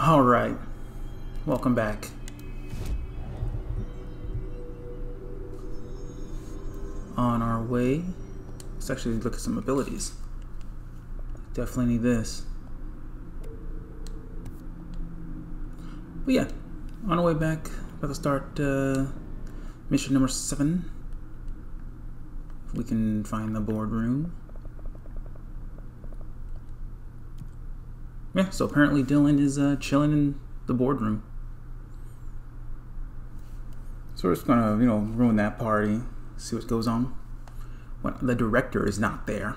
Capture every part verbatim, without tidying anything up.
Alright, welcome back. On our way, let's actually look at some abilities. Definitely need this. But yeah, on our way back, about to start uh, mission number seven. If we can find the boardroom. Yeah, so apparently Dylan is uh, chilling in the boardroom. So we're just gonna, you know, ruin that party, see what goes on. When the director is not there.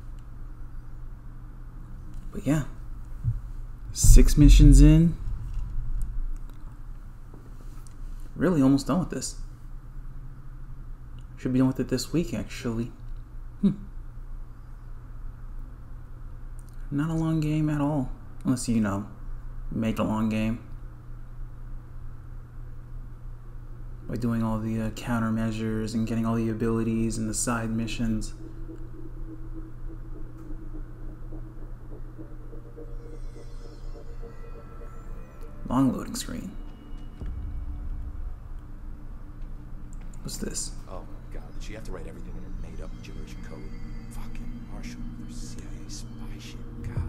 But yeah, six missions in. Really almost done with this. Should be done with it this week, actually. Hmm. Not a long game at all. Unless you, you know, make a long game. By doing all the uh, countermeasures and getting all the abilities and the side missions. Long loading screen. What's this? Oh my god, did she have to write everything in her made up gibberish code? Fucking Marshall, their C I A spy shit, god.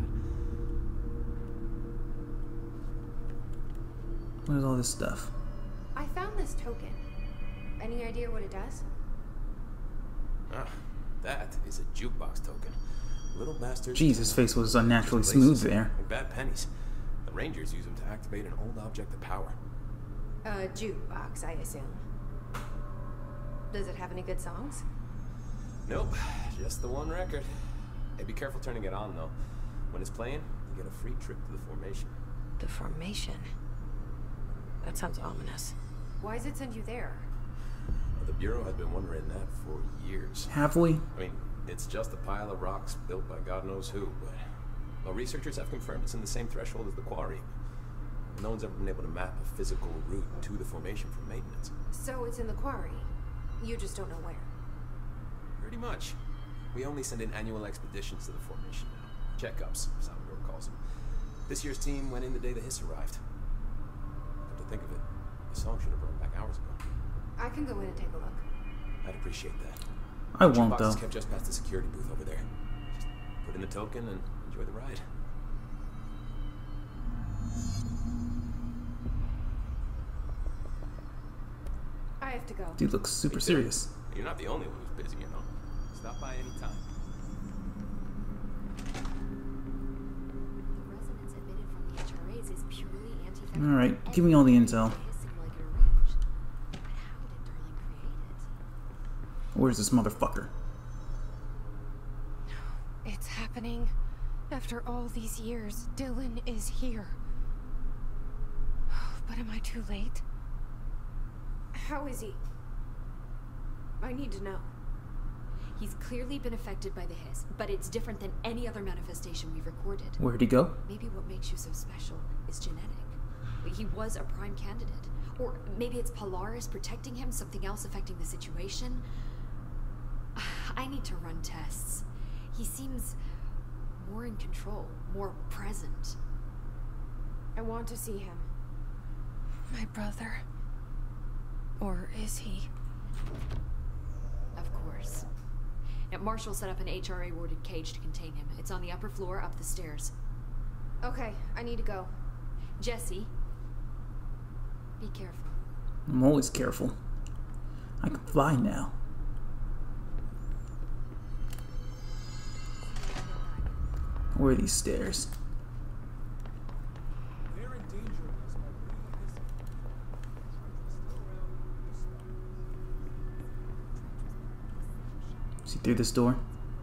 What is all this stuff? I found this token. Any idea what it does? Ah, that is a jukebox token. Little bastard. Jeez, his face was unnaturally smooth there. Like bad pennies. The Rangers use them to activate an old object of power. A jukebox, I assume. Does it have any good songs? Nope, just the one record. Hey, be careful turning it on, though. When it's playing, you get a free trip to the formation. The formation? That sounds ominous. Why does it send you there? Well, the Bureau had been wondering that for years. Have we? I mean, it's just a pile of rocks built by God knows who, but... Well, researchers have confirmed it's in the same threshold as the quarry. No one's ever been able to map a physical route to the formation for maintenance. So it's in the quarry. You just don't know where. Pretty much. We only send in annual expeditions to the formation now. Checkups, Salvador calls them. This year's team went in the day the hiss arrived. Come to think of it, the song should have burned back hours ago. I can go in and take a look. I'd appreciate that. I won't, though. Box is kept just past the security booth over there. Just put in the token and enjoy the ride. I have to go. Dude looks super serious. You're not the only one who's busy, you know. Stop by any time. The resonance emitted from the H R As is purely anti-venom. All right, give me all the intel. Where's this motherfucker? It's happening. After all these years, Dylan is here. But am I too late? How is he? I need to know. He's clearly been affected by the hiss, but it's different than any other manifestation we've recorded. Where'd he go? Maybe what makes you so special is genetic. He was a prime candidate. Or maybe it's Polaris protecting him, something else affecting the situation. I need to run tests. He seems more in control, more present. I want to see him. My brother. Or is he? Of course. Now, Marshall set up an H R A-warded cage to contain him. It's on the upper floor, up the stairs. Okay, I need to go. Jesse, be careful. I'm always careful. I can fly now. Where are these stairs? See through this door?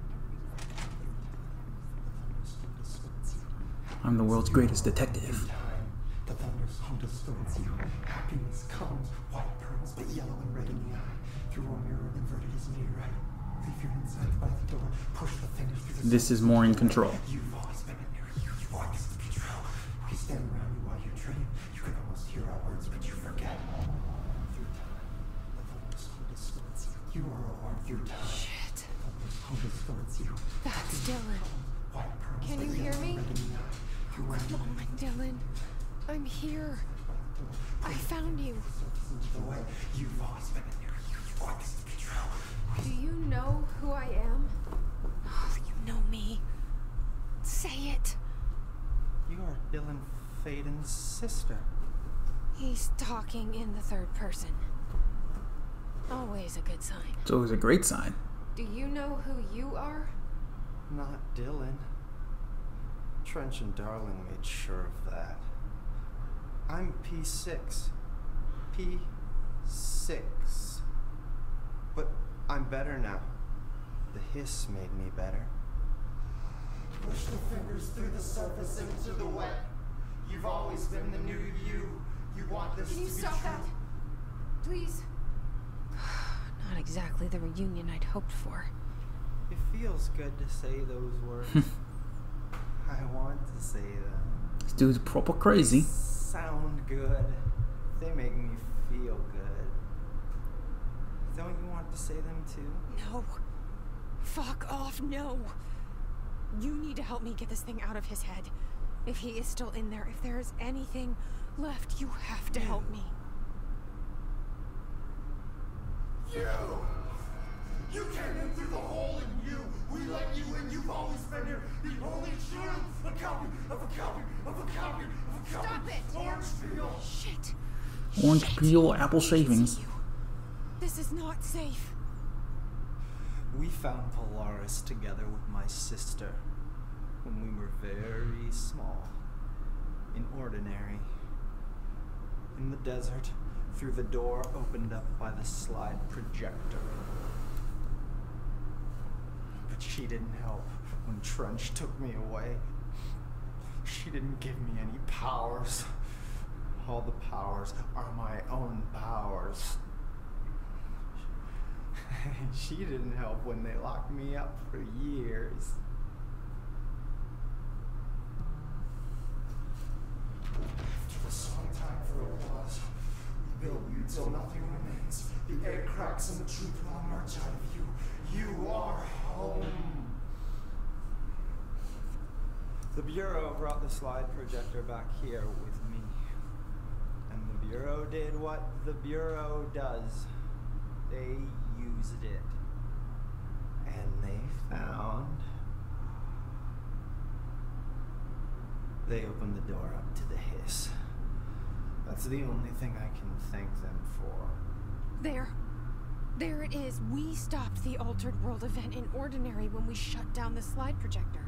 I'm the world's greatest detective. The thunder's hum distorts you. Happiness comes, white pearls, but yellow and red in the eye. Through a mirror inverted is near right. Leave your insides by the door. Push the fingers through the This is more in control. You've always been in there. You've always the control. We stand around you while you dream. You can almost hear our words, but you forget. Through time, the thunder's hum distorts you. You are a warm through time. Shit. The thunder's hum distorts you. That's Dylan. White pearls, Can but you hear yellow me? and red in the eye. Oh, come on, Dylan. I'm here. I found you. The way you've always been in there. You want this to be true. Do you know who I am? Oh, you know me. Say it. You're Dylan Faden's sister. He's talking in the third person. Always a good sign. It's always a great sign. Do you know who you are? Not Dylan. Trench and Darling made sure of that. I'm P six. P six. But I'm better now. The hiss made me better. Push the fingers through the surface into the wet. You've always been the new you. You want this Can you to be stop true. that? Please. Not exactly the reunion I'd hoped for. It feels good to say those words. I want to say them. This dude's proper crazy. Sound good. They make me feel good. Don't you want to say them too? No. Fuck off, no. You need to help me get this thing out of his head. If he is still in there, if there is anything left, you have to help me. You! You came in through the hole in you. We let you in. You've always been here. The only truth. A copy of a copy of a copy of a copy. Stop it! Orange peel. Shit. Orange Shit. peel, apple I can shavings. see you. This is not safe. We found Polaris together with my sister when we were very small, in Ordinary, in the desert, through the door opened up by the slide projector. But she didn't help when Trench took me away. She didn't give me any powers. All the powers are my own powers. She didn't help when they locked me up for years. After the song time for applause, we build you till nothing remains. The air cracks and the truth will emerge out of you. You are home. The Bureau brought the slide projector back here with me. And the Bureau did what the Bureau does. They used it. And they found... They opened the door up to the hiss. That's the only thing I can thank them for. There. There it is. We stopped the Altered World event in Ordinary when we shut down the slide projector.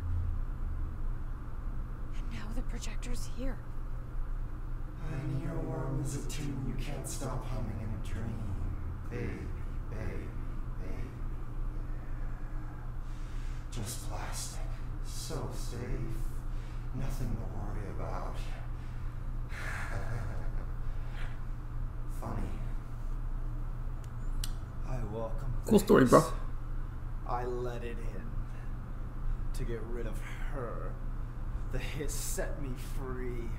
And now the projector's here. An earworm is a tune you can't stop humming in a dream. Baby, baby, baby. Just plastic. So safe. Nothing to worry about. Funny. I welcome the Cool story, bro. hiss. I let it in. To get rid of her. The hiss set me free.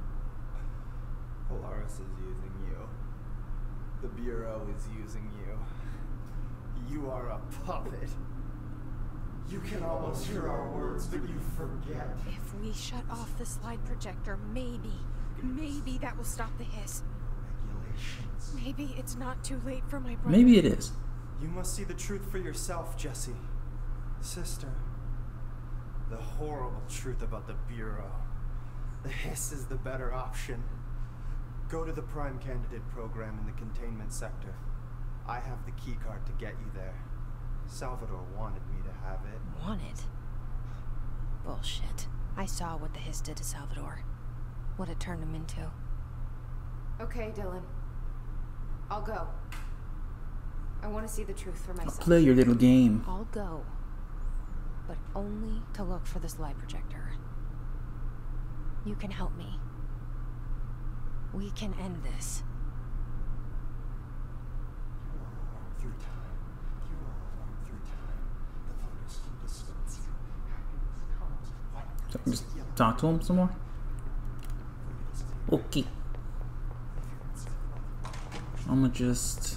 Polaris is using you. The Bureau is using you. You are a puppet. You can almost hear our words, but you forget. If we shut off the slide projector, maybe, maybe that will stop the hiss. Regulations. Maybe it's not too late for my brother. Maybe it is. You must see the truth for yourself, Jesse. Sister. The horrible truth about the Bureau. The hiss is the better option. Go to the Prime Candidate program in the containment sector. I have the keycard to get you there. Salvador wanted me to have it. Wanted? Bullshit. I saw what the hiss did to Salvador. What it turned him into. Okay, Dylan. I'll go. I want to see the truth for myself. Play your little game. I'll go. But only to look for the slide projector. You can help me. We can end this. You are a warm through time. You are a warm through time. The voters keep distance. Happiness comes. What? So I can just talk to him some more? Okay. I'm gonna just...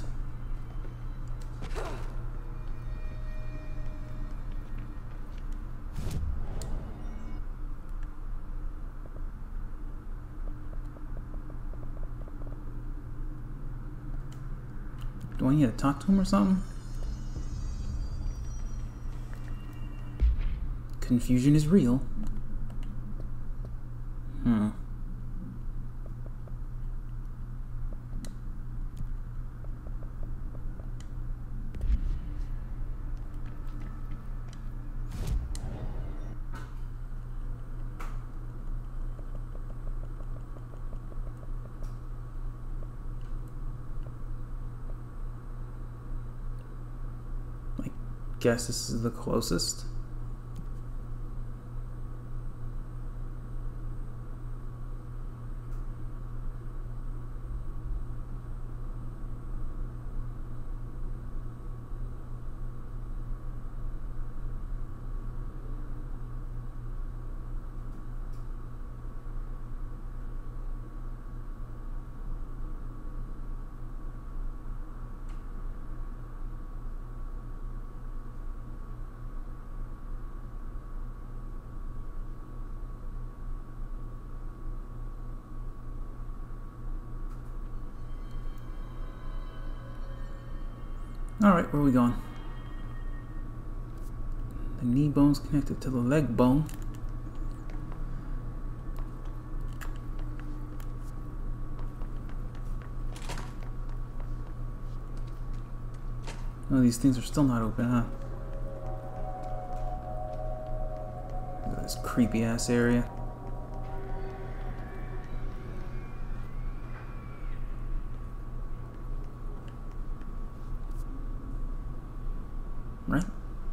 Do I need to talk to him or something? Confusion is real. Hmm. I guess this is the closest. Alright, where are we going? The knee bone's connected to the leg bone. Oh, these things are still not open, huh? Look at this creepy ass area. Right?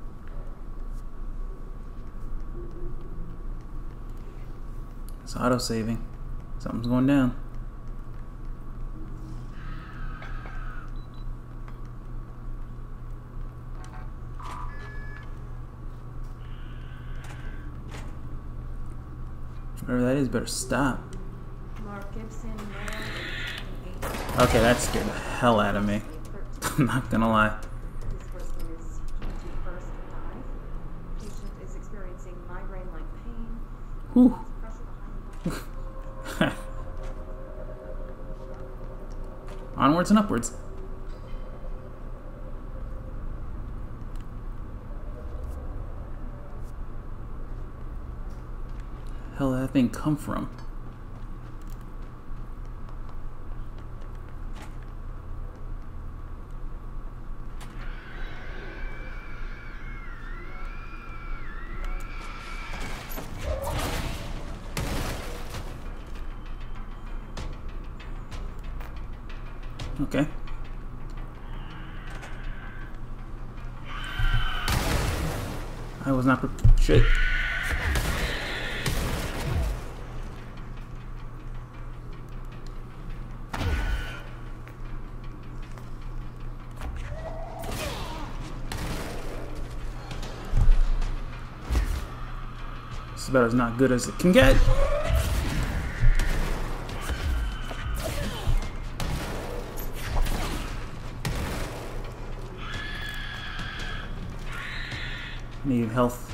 It's auto-saving. Something's going down. Whatever that is, better stop. Mark Gibson, Okay, that scared the hell out of me. I'm not gonna lie. His first name is twenty-first five. Patient is experiencing migraine-like pain. Whew. Pressure behind the Onwards and upwards. Hell did that thing come from? Okay. I was not pre- shit. This is about as not good as it can get. Need health.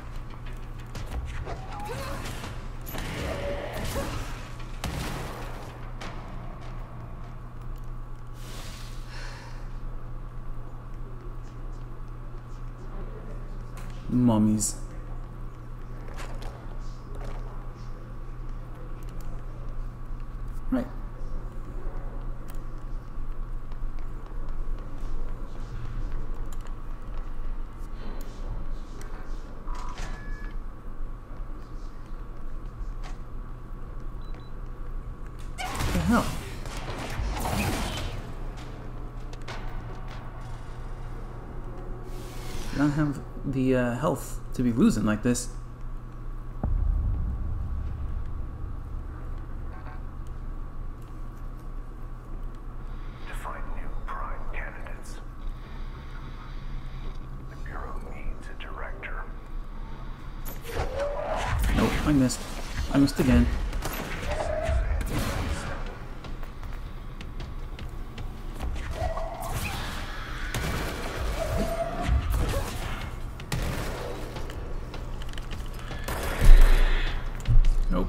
Mummies. Right. What the hell? I don't have the uh, health to be losing like this. To find new prime candidates. The Bureau needs a director. Nope, I missed. I missed again. Nope.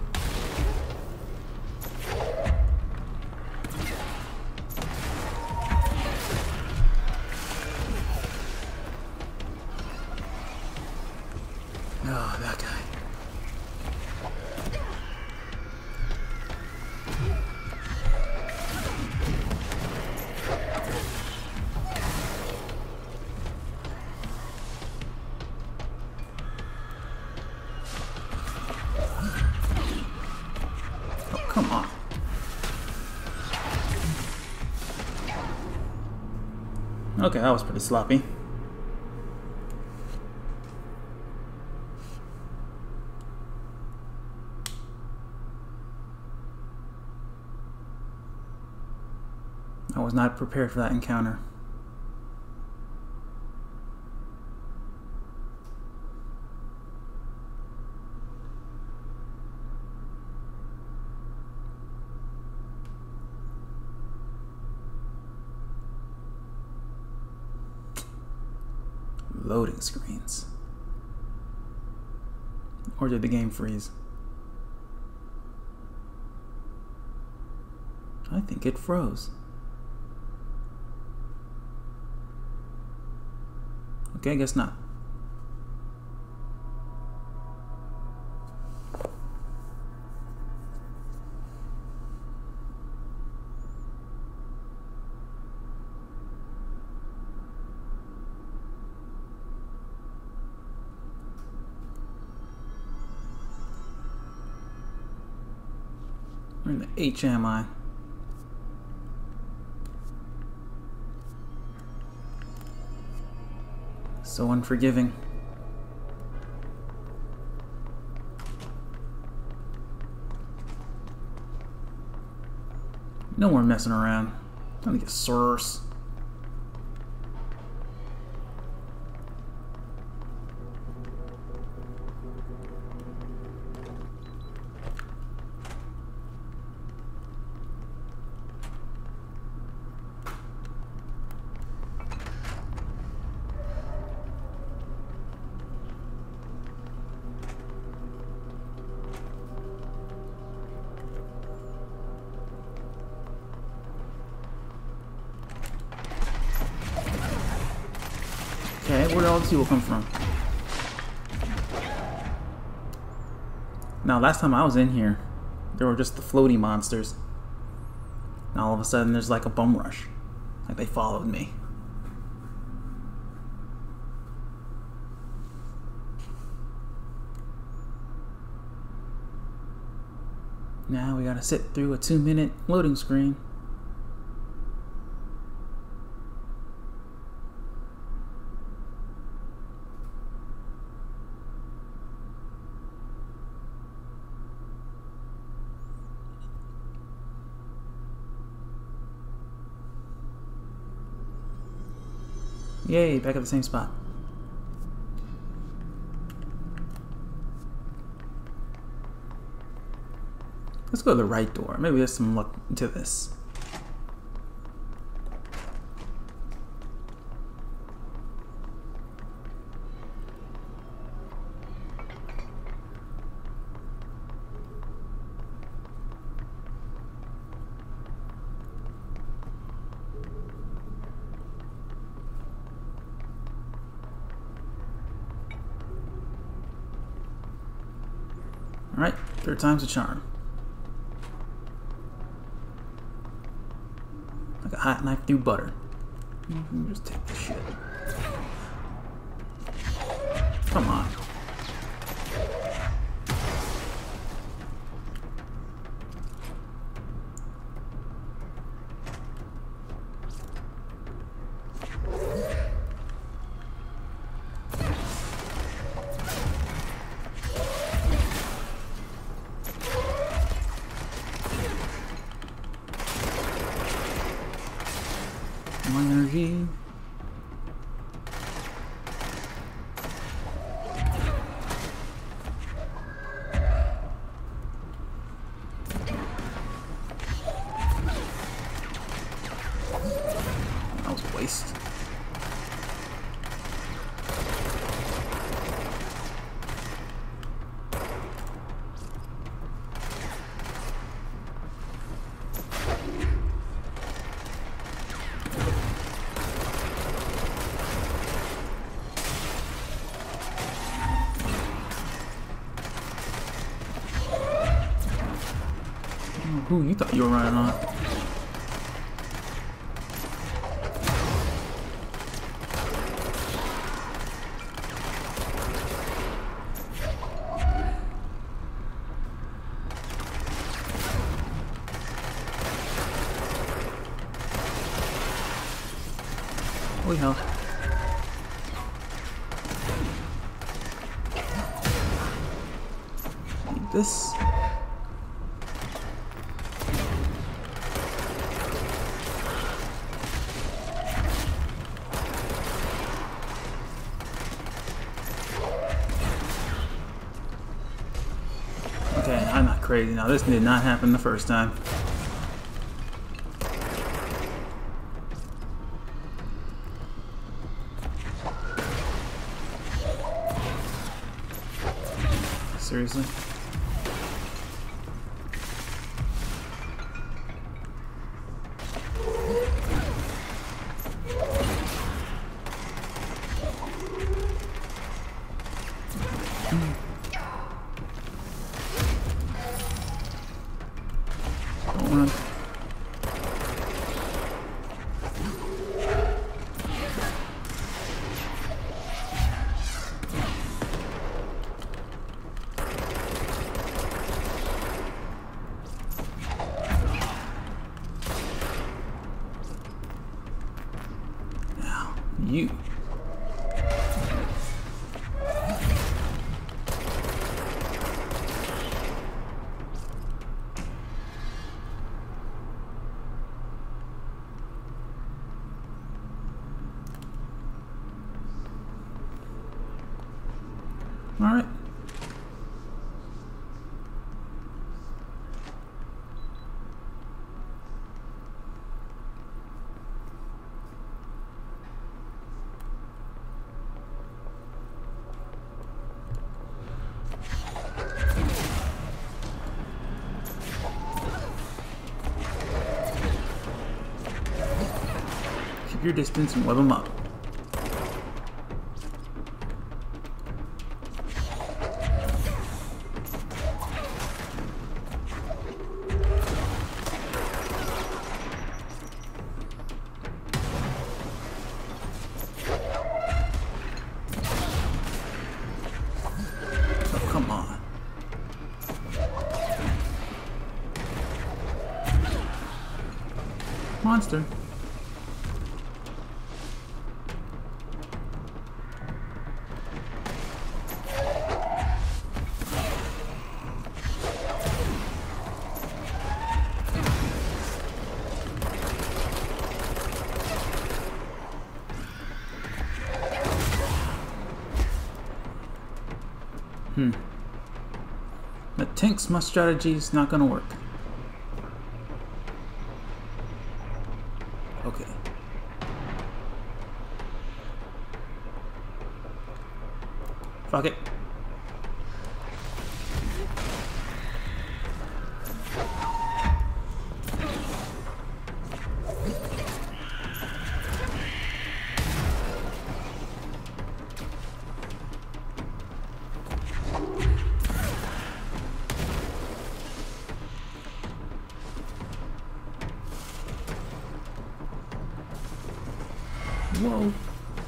that guy. Oh, come on. Okay, that was pretty sloppy. I was not prepared for that encounter. Loading screens. Or did the game freeze? I think it froze. Okay, I guess not. Where in the H am I? So unforgiving. No more messing around. I think it's source. Okay, where did all these people come from? Now, last time I was in here, there were just the floaty monsters. Now all of a sudden, there's like a bum rush. Like they followed me. Now we gotta sit through a two minute loading screen. Yay, back at the same spot. Let's go to the right door. Maybe there's some luck to this. Alright, third time's a charm. Like a hot knife through butter. Mm-hmm, just take this shit. Come on. More energy. That was a waste. who you thought you were running on. Holy hell. Need this. Okay, I'm not crazy now. This did not happen the first time. Seriously? Don't wanna... Now, you. All right. Keep your distance and web them up. Oh, come on. Monster. Hmm. But tanks, my strategy is not gonna work. Okay. Fuck it. Whoa.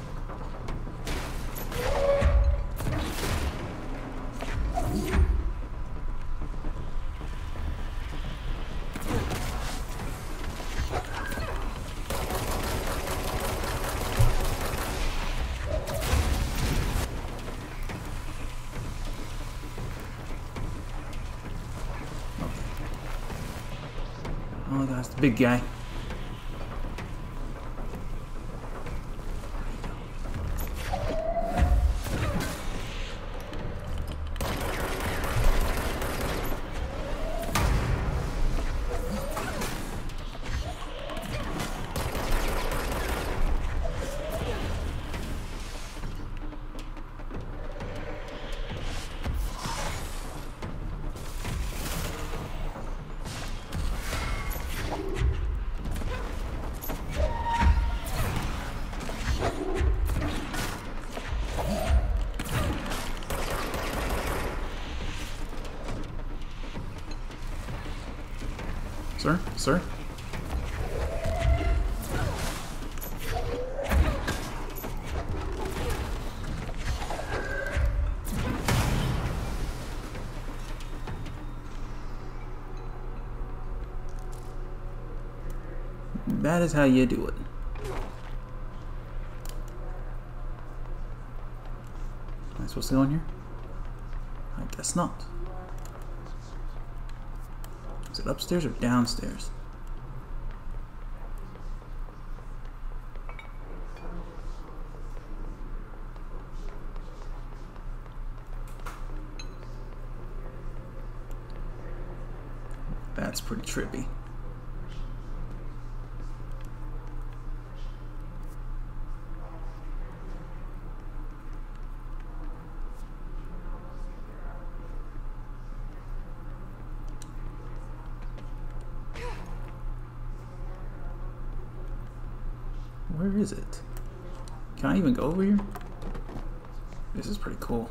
Oh, that's the big guy. Sir? Sir? That is how you do it. Am I supposed to go in here? I guess not. Is it upstairs or downstairs? That's pretty trippy. Where is it? Can I even go over here? This is pretty cool.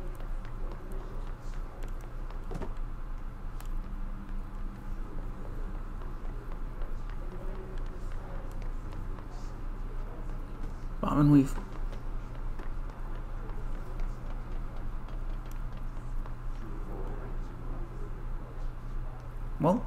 Bomb and weave. Well.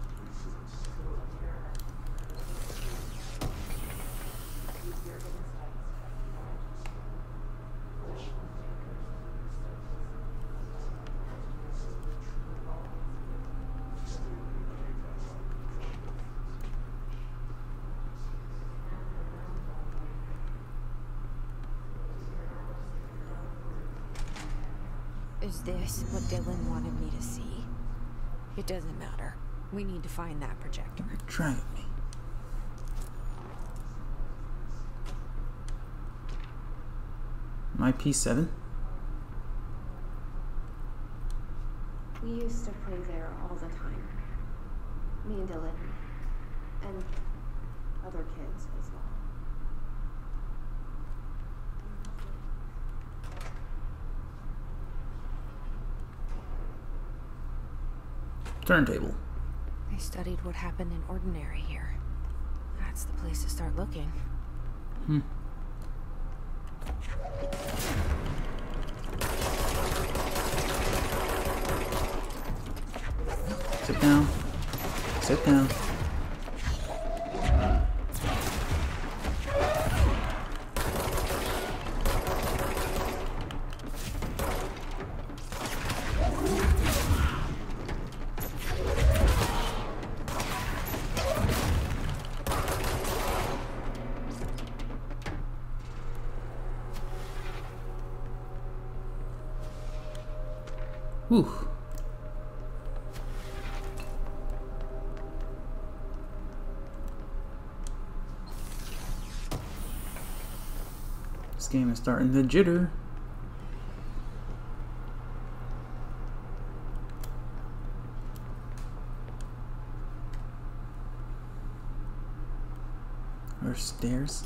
Is this what Dylan wanted me to see? It doesn't matter. We need to find that projector. You're dragging me. My P seven? We used to play there all the time. Me and Dylan. And other kids as well. Turntable. I studied what happened in Ordinary here. That's the place to start looking. Hmm. Sit down. Sit down. Whew. This game is starting to jitter. Or stairs.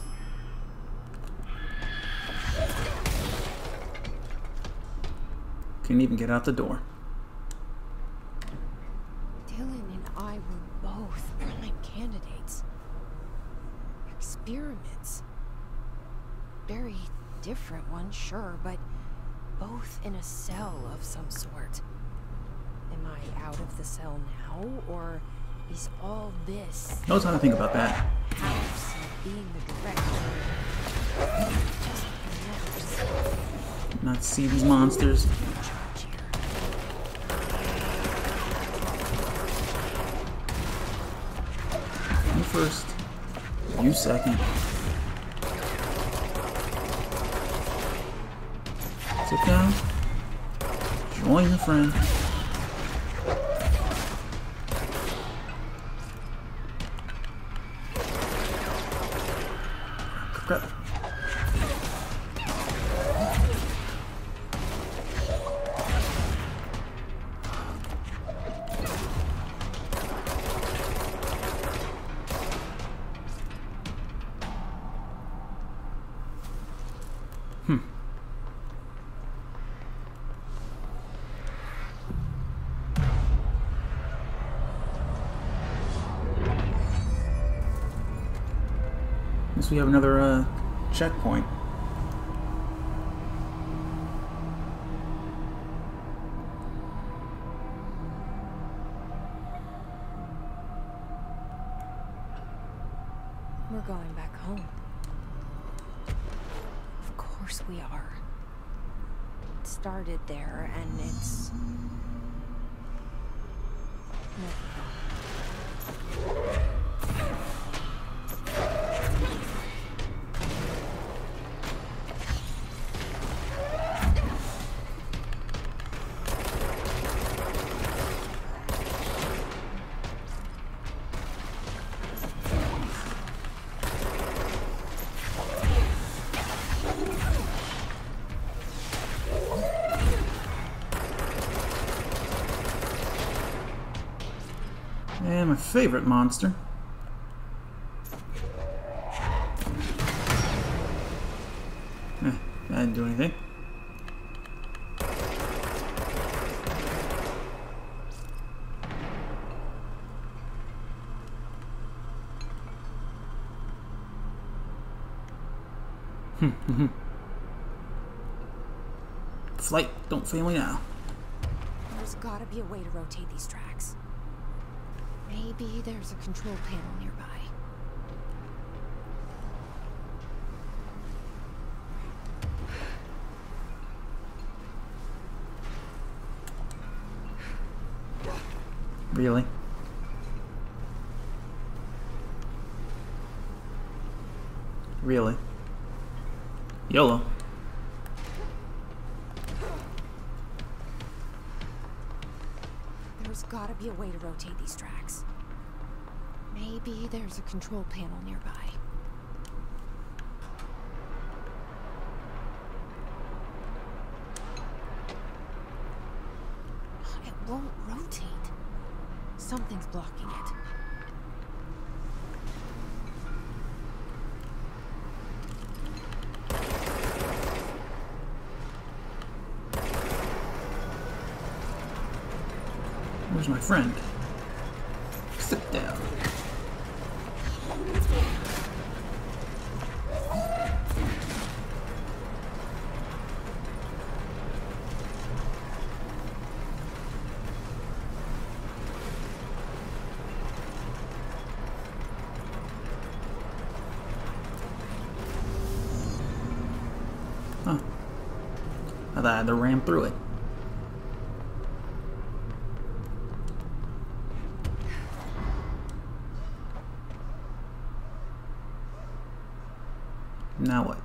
Couldn't even get out the door. Dylan and I were both prime candidates. Experiments. Very different ones, sure, but both in a cell of some sort. Am I out of the cell now, or is all this No time to think about that. house and being the director just another cell? Not see these monsters. You first. You second. Sit down. Join your friend. Crap. Hmm. Guess we have another uh, checkpoint. We're going back home. Of course we are. It started there, and it's... And my favorite monster. Eh, that didn't do anything. Flight, don't fail me now. There's gotta be a way to rotate these tracks. Maybe there's a control panel nearby. Really? Really? YOLO. There's gotta be a way to rotate these tracks. Maybe there's a control panel nearby. It won't rotate. Something's blocking it. Where's my friend? Sit down. Huh. I thought I had to ram through it. Now what?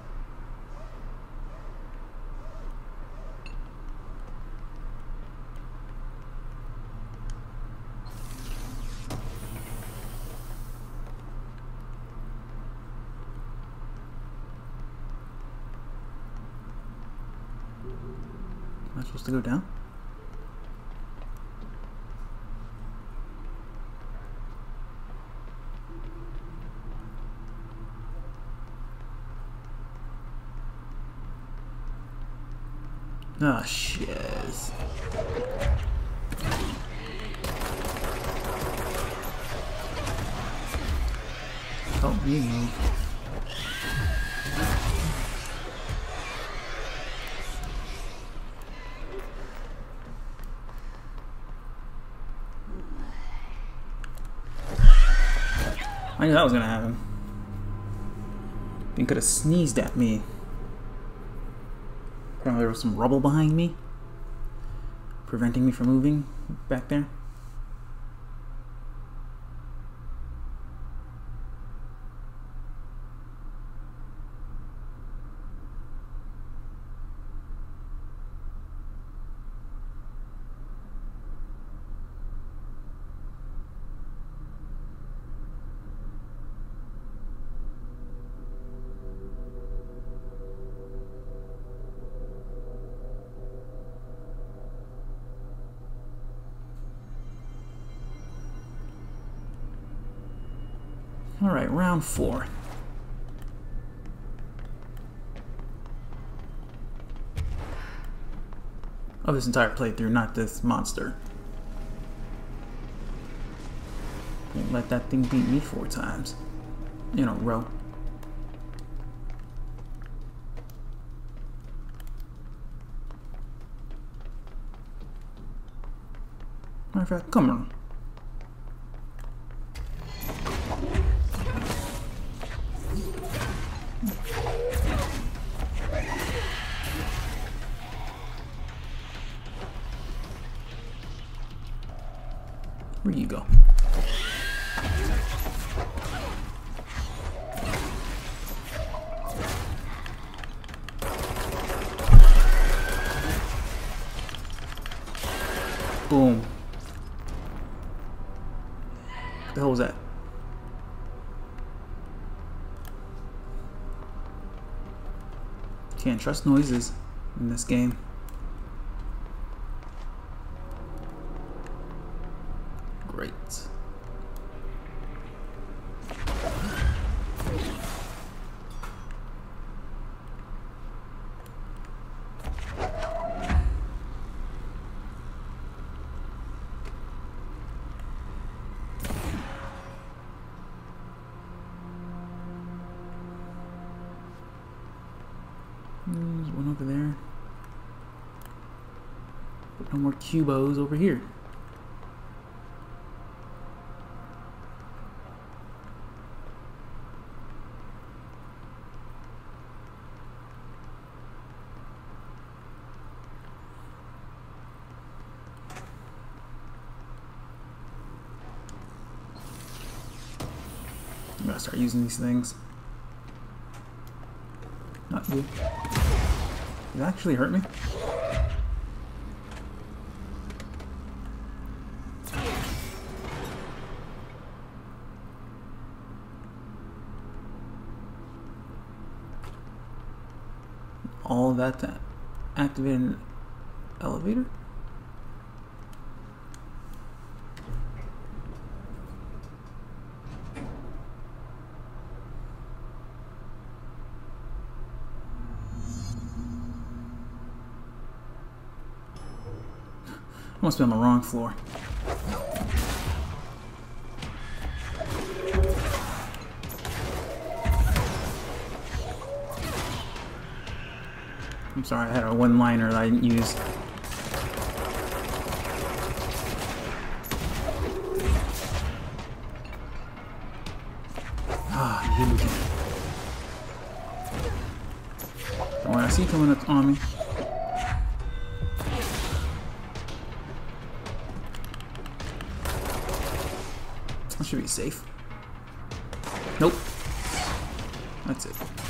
Am I supposed to go down? Ah, shiz. Help me move. I knew that was gonna happen. You could have sneezed at me. Apparently there was some rubble behind me, preventing me from moving back there. Alright, round four. Of this entire playthrough, not this monster. Won't let that thing beat me four times in a row. Matter of fact, come on. Where you go? Boom. What the hell was that? Can't trust noises in this game. Great. There's one over there. But no more cubos over here. I'm gonna start using these things. Not you. Did it actually hurt me? All of that to activate an elevator? I must be on the wrong floor. I'm sorry, I had a one-liner that I didn't use. Ah, here we go. Don't worry, I see you coming up on me. I should be safe. Nope. That's it.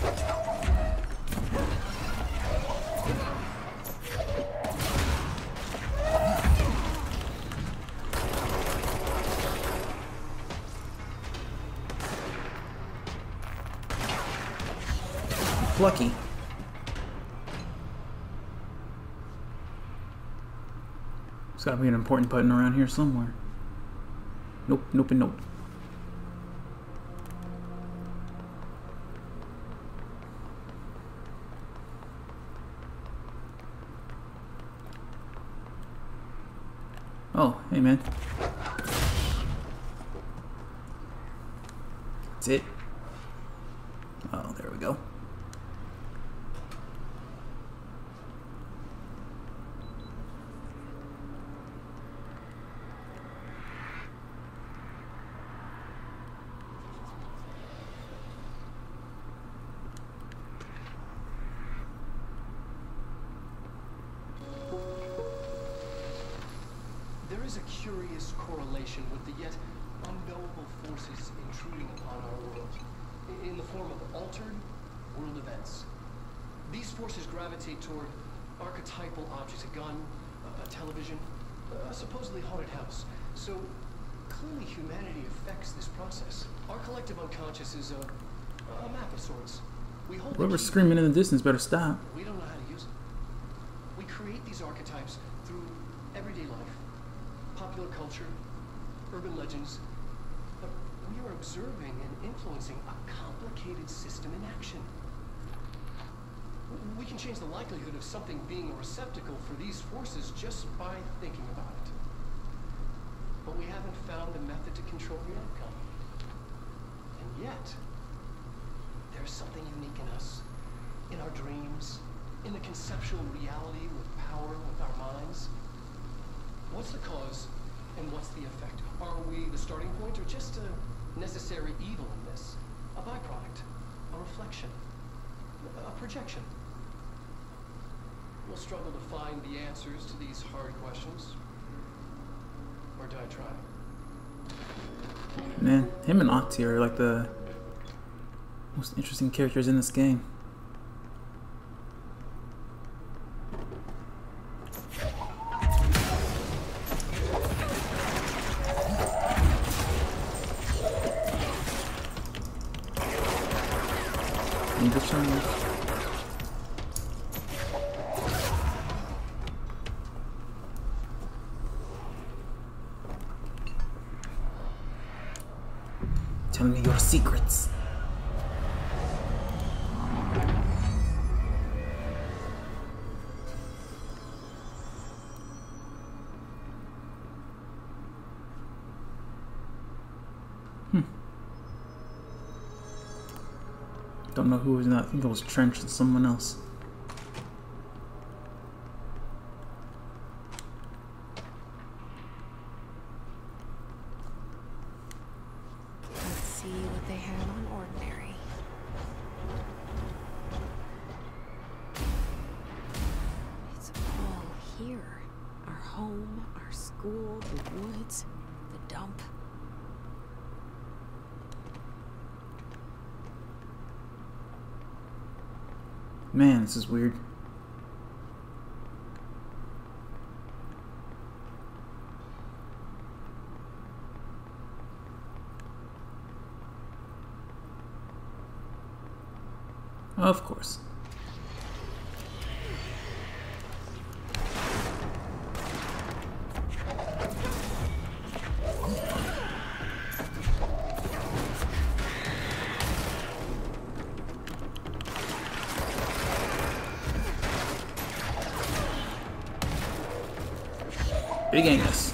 Lucky. There's gotta be an important button around here somewhere. Nope, nope, and nope. Oh, hey man. That's it. Oh, there we go. There is a curious correlation with the yet unknowable forces intruding upon our world, in the form of altered world events. These forces gravitate toward archetypal objects, a gun, a, a television, a supposedly haunted house. So clearly humanity affects this process. Our collective unconscious is a, a map of sorts. We hold Whoever's screaming in the distance better stop. We don't know how to use it. We create these archetypes through everyday life. Popular culture, urban legends, but we are observing and influencing a complicated system in action. We can change the likelihood of something being a receptacle for these forces just by thinking about it. But we haven't found a method to control the outcome. And yet, there's something unique in us, in our dreams, in the conceptual reality with power with our minds. What's the cause And what's the effect? Are we the starting point or just a necessary evil in this? A byproduct? A reflection? A projection? We'll struggle to find the answers to these hard questions. Or die trying. Man, him and Octi are like the most interesting characters in this game. Need the challenge. Tell me your secrets. Hmm. Don't know who was in that. I think it was Trench and someone else. See what they have on Ordinary. It's all here. Our home, our school, the woods, the dump. Man, this is weird. Of course. Big Angus.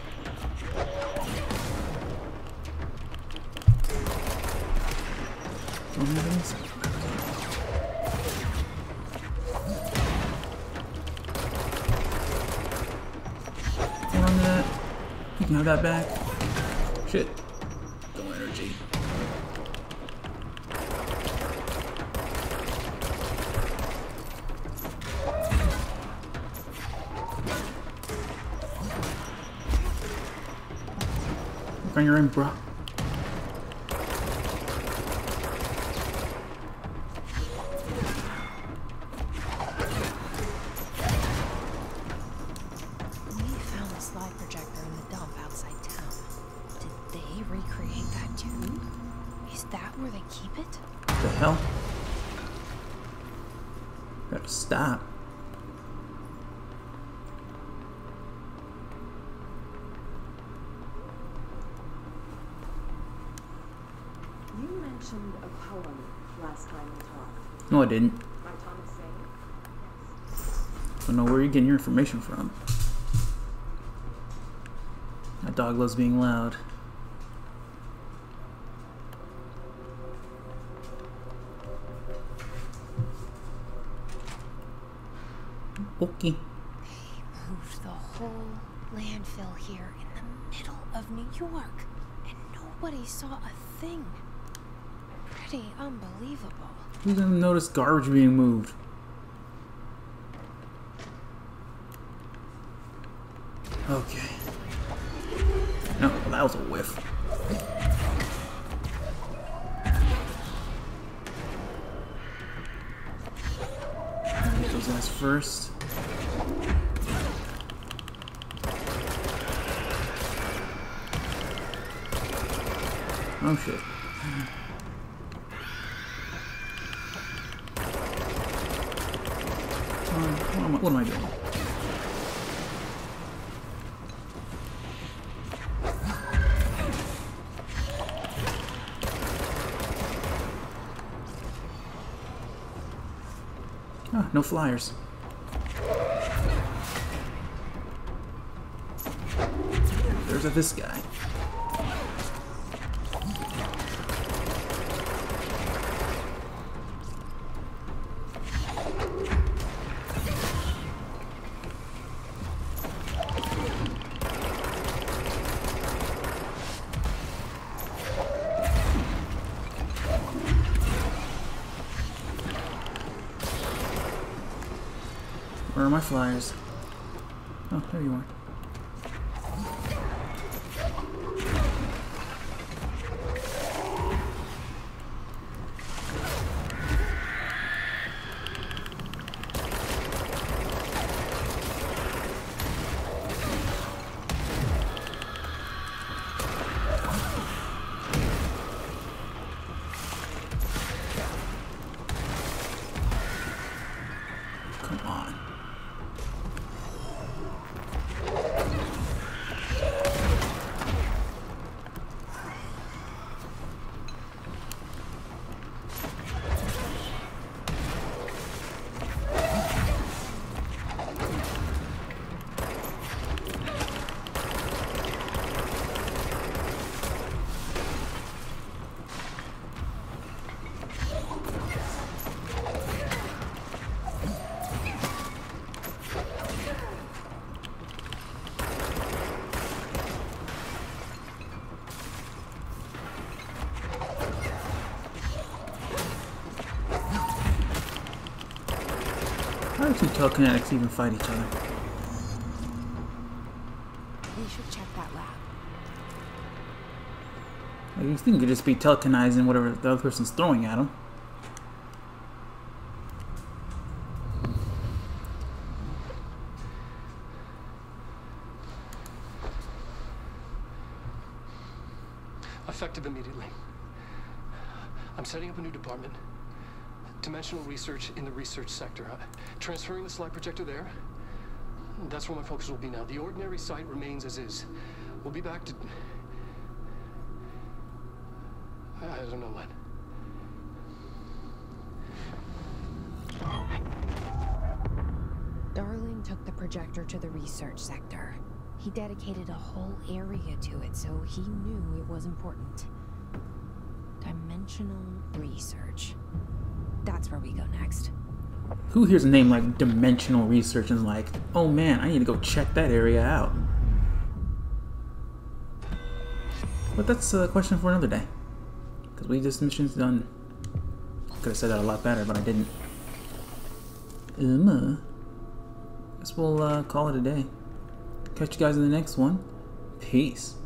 Don't have any. You can have that back. Shit. No energy. Look on your end, bro. Recreate that too? Is that where they keep it? What the hell? Gotta stop. You mentioned a poem last time we talked. No, I didn't. By Thomas Say? I don't know where you're getting your information from. My dog loves being loud. Okay. They moved the whole landfill here in the middle of New York, and nobody saw a thing. Pretty unbelievable. Who's gonna notice garbage being moved? Okay. No, that was a whiff. Get those guys first. Oh shit. Um, what, am I, what am I doing? Ah, no flyers. There's a this guy. Where are my flyers? Oh, there you are. Come on. How do two telekinetics even fight each other? We should check that lab. Like, you think you could just be telekinizing whatever the other person's throwing at them. Effective immediately. I'm setting up a new department. Dimensional research in the research sector. Uh, transferring the slide projector there. That's where my focus will be now. The ordinary site remains as is. We'll be back to... I, I don't know when. Darling took the projector to the research sector. He dedicated a whole area to it, so he knew it was important. Dimensional research. That's where we go next. Who hears a name like Dimensional Research and is like, oh man, I need to go check that area out? But that's a question for another day. Because we this mission's done. Could have said that a lot better, but I didn't. Um, guess we'll uh, call it a day. Catch you guys in the next one. Peace.